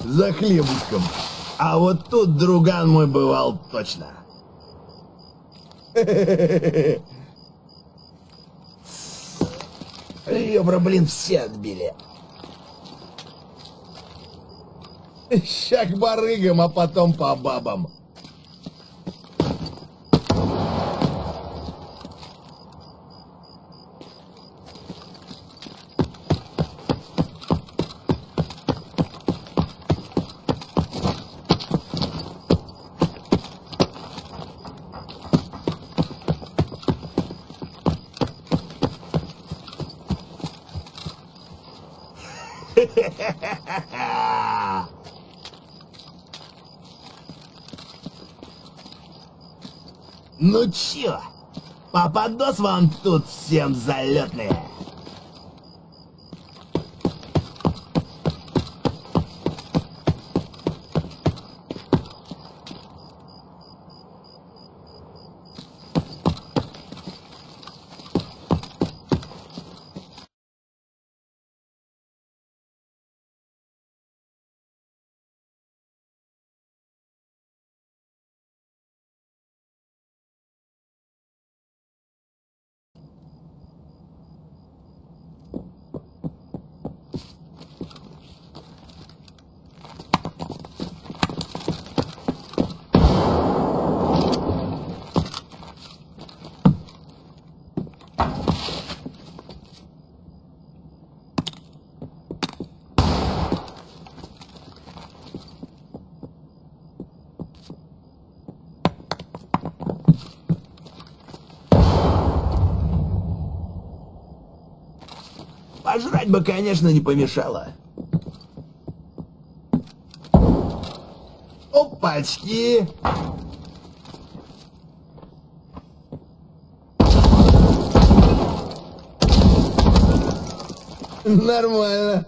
за хлебушком. А вот тут друган мой бывал точно. Ребра, блин, все отбили. Ща к барыгам, а потом по бабам. Ну чё, попадос вам тут всем залетные? Пожрать бы, конечно, не помешало. Опачки! Нормально.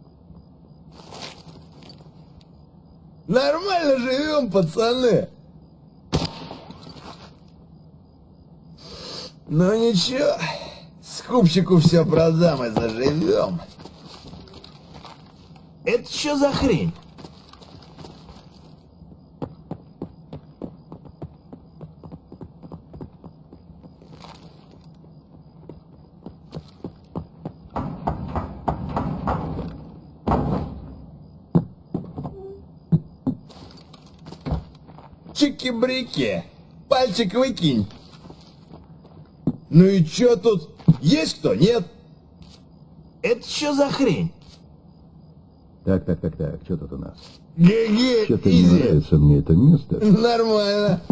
Нормально живем, пацаны. Ну ничего. Скупщику все продам и заживем. Это что за хрень? Чики-брики, пальчик выкинь. Ну и чё тут? Есть кто? Нет? Это что за хрень? Так, что тут у нас? Ге-ге, Что-то не нравится мне это место. Нормально.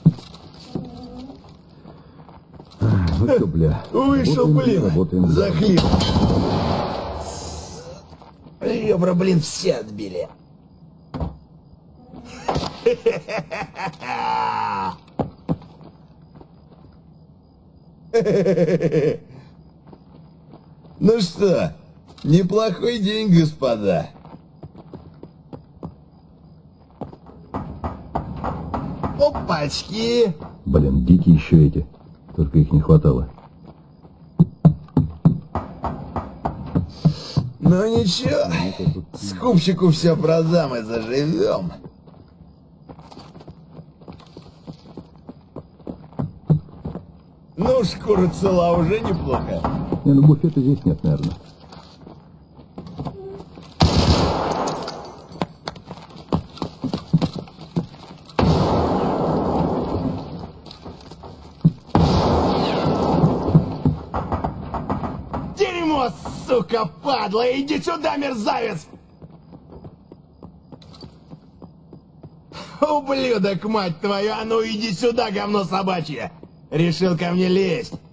Ну что, бля. Вышел, работаем, блин, за хлеб. Ребра, блин, все отбили. Ну что, неплохой день, господа. Опачки! Блин, дикие еще эти. Только их не хватало. Ну ничего, скупщику все продам и заживем. Ну, шкура цела уже неплохо. Не, ну буфета здесь нет, наверное. Дерьмо, сука, падла! Иди сюда, мерзавец! Ублюдок, мать твою! А ну иди сюда, говно собачье! Решил ко мне лезть!